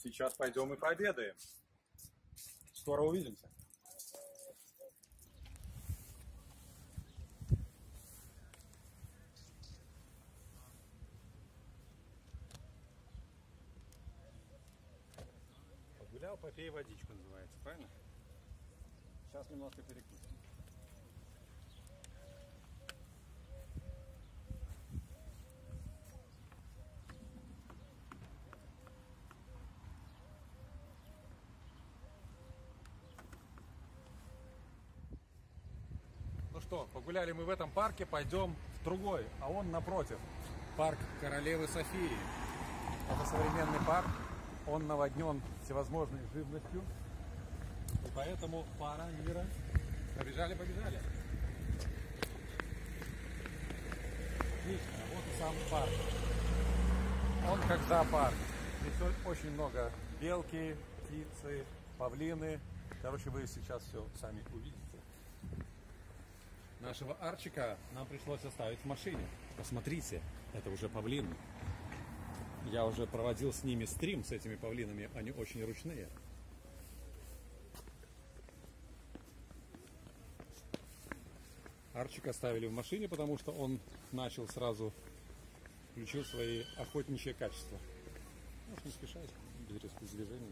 Сейчас пойдем и пообедаем. Скоро увидимся. Погулял, попей водичку, называется, правильно? Сейчас немножко перекусим. Ну что, погуляли мы в этом парке, пойдем в другой, а он напротив. Парк Королевы Софии. Это современный парк, он наводнен всевозможной живностью. И поэтому пара мира. Побежали. Отлично, вот и сам парк. Он как зоопарк. Здесь очень много белки, птицы, павлины. Короче, вы сейчас все сами увидите. Нашего Арчика нам пришлось оставить в машине. Посмотрите, это уже павлины. Я уже проводил с ними стрим, с этими павлинами. Они очень ручные. Арчика оставили в машине, потому что он начал сразу, включил свои охотничьи качества. Можешь не спешать, без резких движений.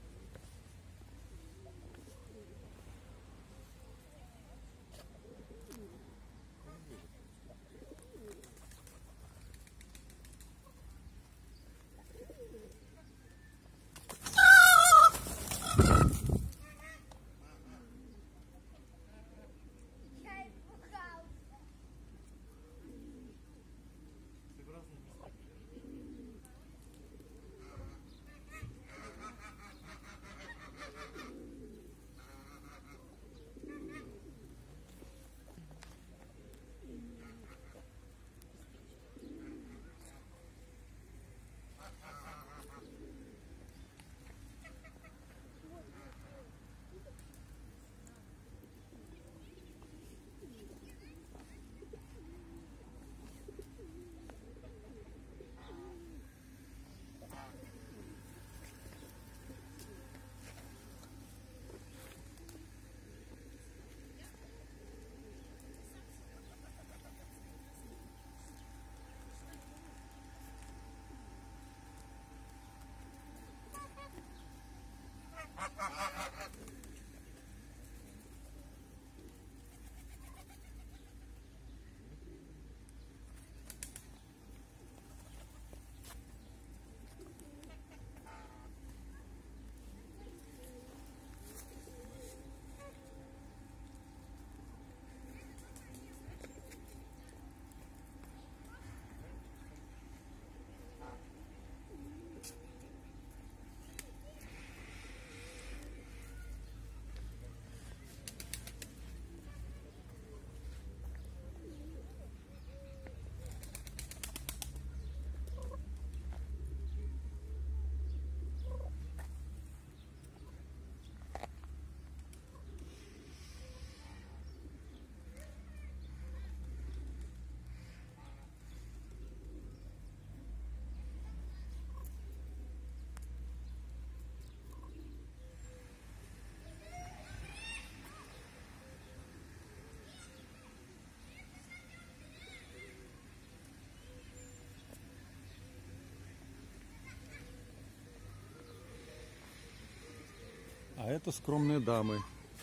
А это скромные дамы,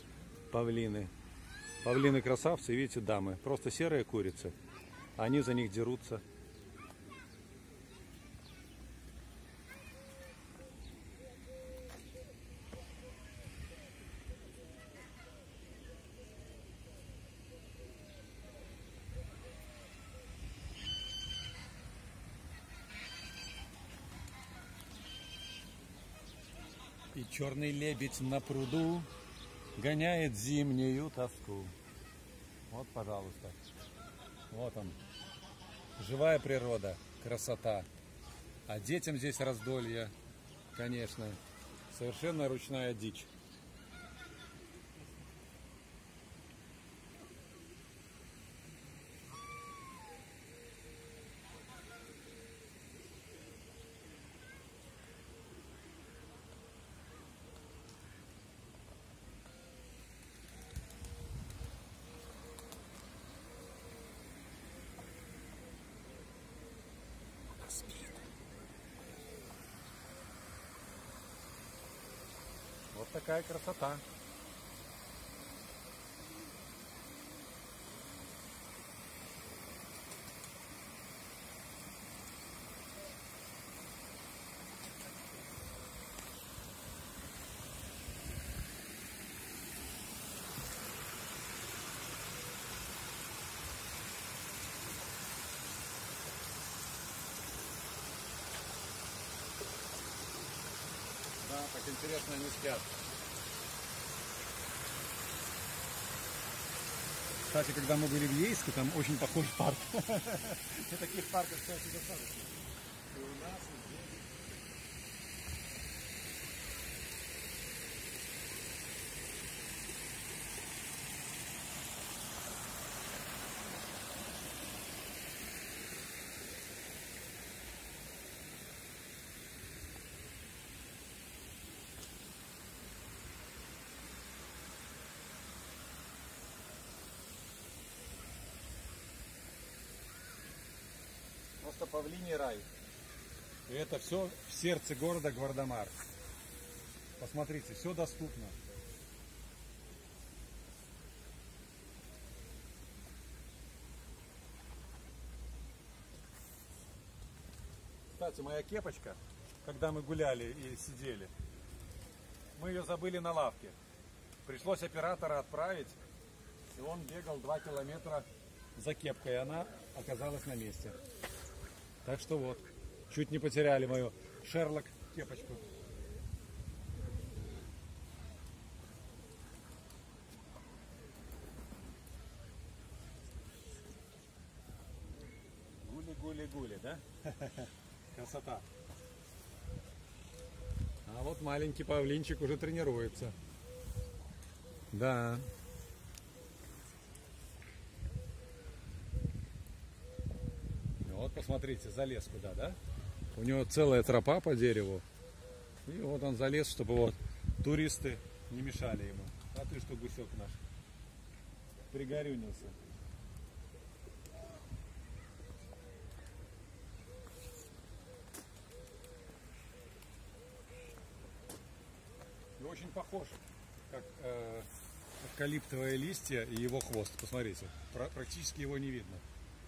павлины. Павлины красавцы, видите, дамы. Просто серые курицы. Они за них дерутся. И черный лебедь на пруду гоняет зимнюю тоску. Вот, пожалуйста. Вот он. Живая природа, красота. А детям здесь раздолье, конечно. Совершенно ручная дичь. какая красота. Да, так интересно они спят. Кстати, когда мы были в Ейске, там очень похож парк. И таких парков, кстати, достаточно. И у нас, и здесь. Просто павлиний рай. И это все в сердце города Гвардамар. Посмотрите, все доступно. Кстати, моя кепочка, когда мы гуляли и сидели, мы ее забыли на лавке. Пришлось оператора отправить, и он бегал 2 километра за кепкой, и она оказалась на месте. Так что вот, чуть не потеряли мою Шерлок кепочку. Гули-гули-гули, да? Красота. А вот маленький павлинчик уже тренируется. Да. Вот посмотрите, залез куда, да? У него целая тропа по дереву. И вот он залез, чтобы вот туристы не мешали ему. А ты что, гусек наш? Пригорюнился. И очень похож, как эвкалиптовые листья и его хвост. Посмотрите, практически его не видно.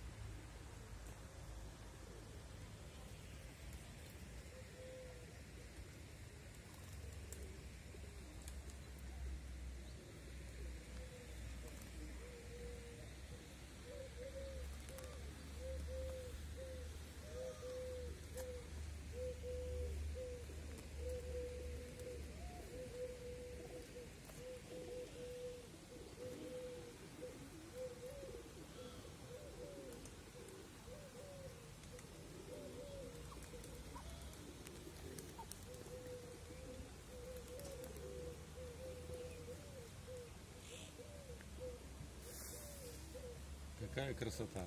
Какая красота!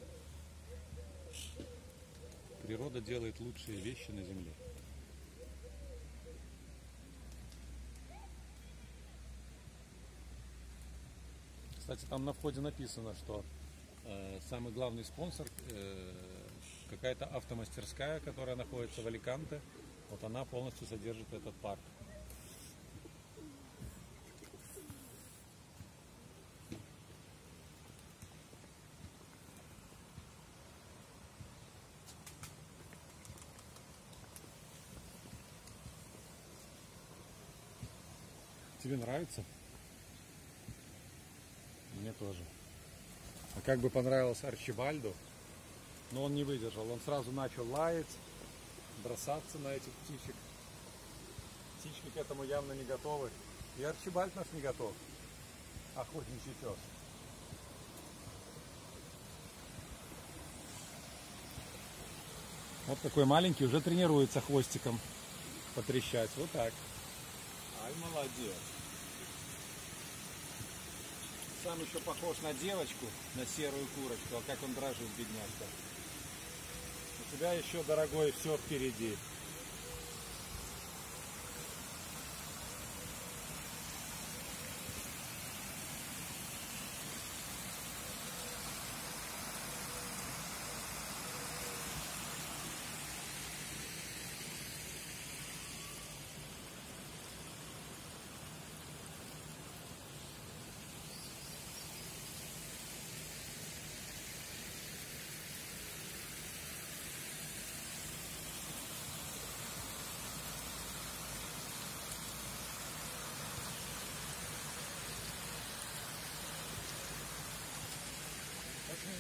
Природа делает лучшие вещи на земле. Кстати, там на входе написано, что самый главный спонсор какая-то автомастерская, которая находится в Аликанте. Вот она полностью содержит этот парк. Тебе нравится? Мне тоже. А как бы понравился Арчибальду, но он не выдержал. Он сразу начал лаять, бросаться на этих птичек. Птички к этому явно не готовы. И Арчибальд наш не готов. Охотничий пес. Вот такой маленький уже тренируется хвостиком потрещать. Вот так. Ай, молодец. Сам еще похож на девочку, на серую курочку, а как он дрожит, бедняжка. У тебя еще, дорогой, все впереди.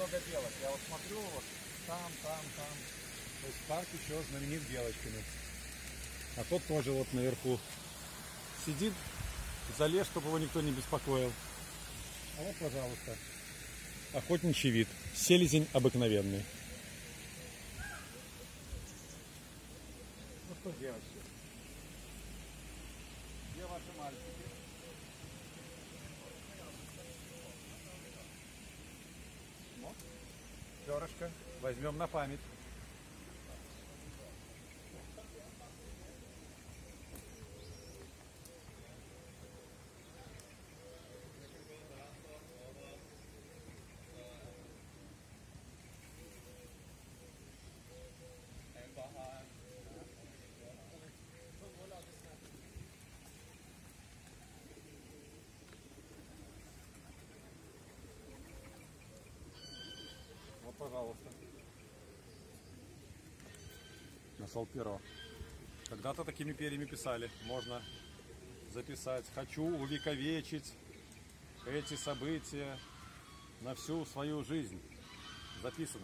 много белок. Я вот смотрю, вот там. То есть парк еще знаменит белочками. А тот тоже вот наверху сидит, залез, чтобы его никто не беспокоил. А вот, пожалуйста, охотничий вид. Селезень обыкновенный. Ну что, девочки, где ваши мальчики? Вот. Перышко возьмем на память. Вот, пожалуйста. Нашел перо. Когда-то такими перьями писали. Можно записать: хочу увековечить эти события на всю свою жизнь. Записано.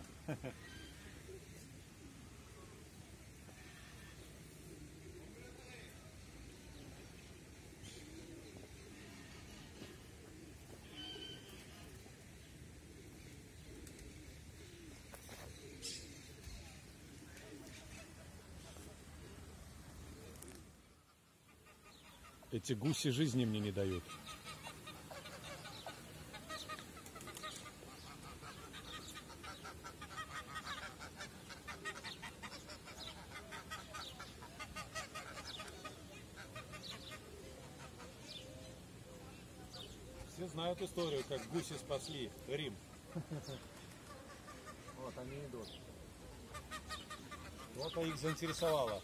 Эти гуси жизни мне не дают. Все знают историю, как гуси спасли Рим. Вот они идут. Вот их заинтересовало.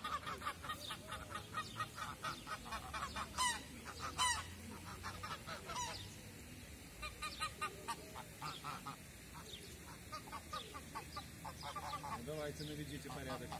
Давайте наведите порядок.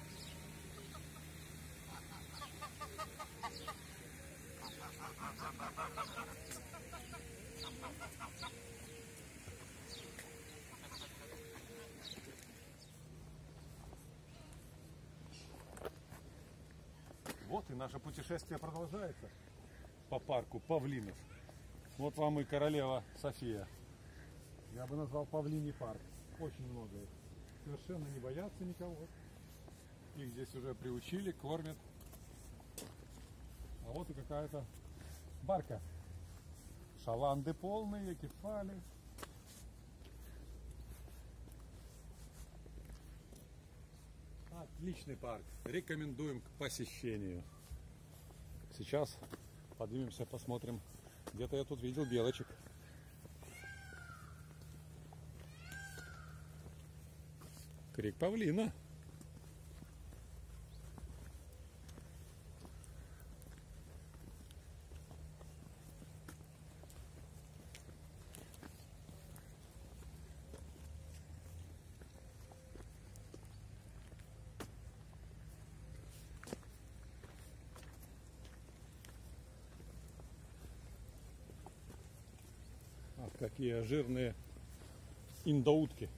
Вот и наше путешествие продолжается по парку павлинов. Вот вам и королева София. Я бы назвал павлиний парк. Очень много их. Совершенно не боятся никого. Их здесь уже приучили, кормят. А вот и какая-то барка. Шаланды полные, кефали. Отличный парк. Рекомендуем к посещению. Сейчас поднимемся, посмотрим. Где-то я тут видел белочек. Крик павлина. Ах, какие жирные индоутки.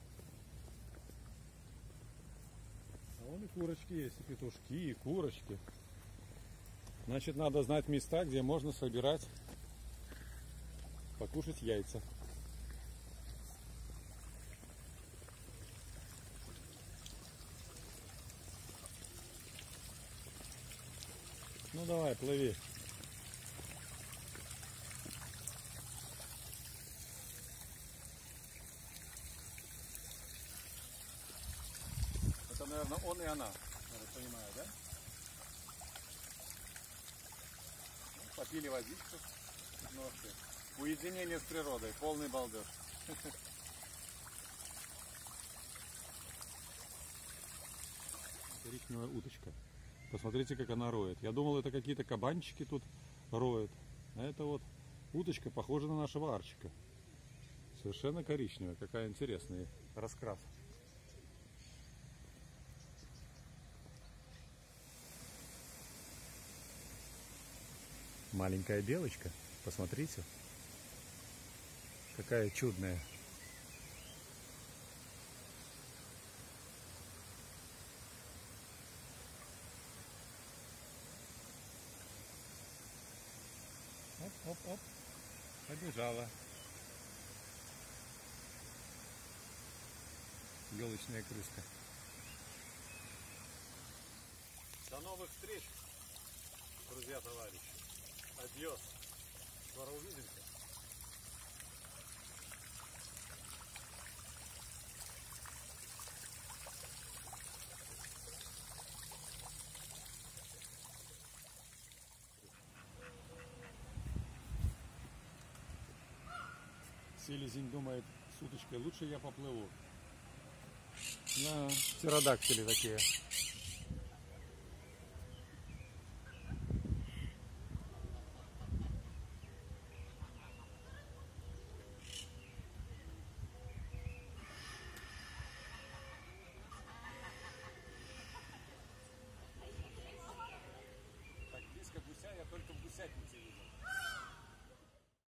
А вон и курочки есть, и петушки, и курочки. Значит, надо знать места, где можно собирать, покушать яйца. Ну давай, плыви. Это, наверное, он и она, я так понимаю, да? Ну, попили водичку. Ну, вообще. Уединение с природой, полный балдеж. Коричневая уточка. Посмотрите, как она роет. Я думал, это какие-то кабанчики тут роют. А это вот уточка, похожа на нашего арчика. Совершенно коричневая. Какая интересная раскрас. Маленькая белочка. Посмотрите. Какая чудная. Побежала. Елочная крыска. До новых встреч, друзья, товарищи. Адьос. Скоро увидимся. Селезень думает, с уточкой лучше я поплыву. На птеродактили такие.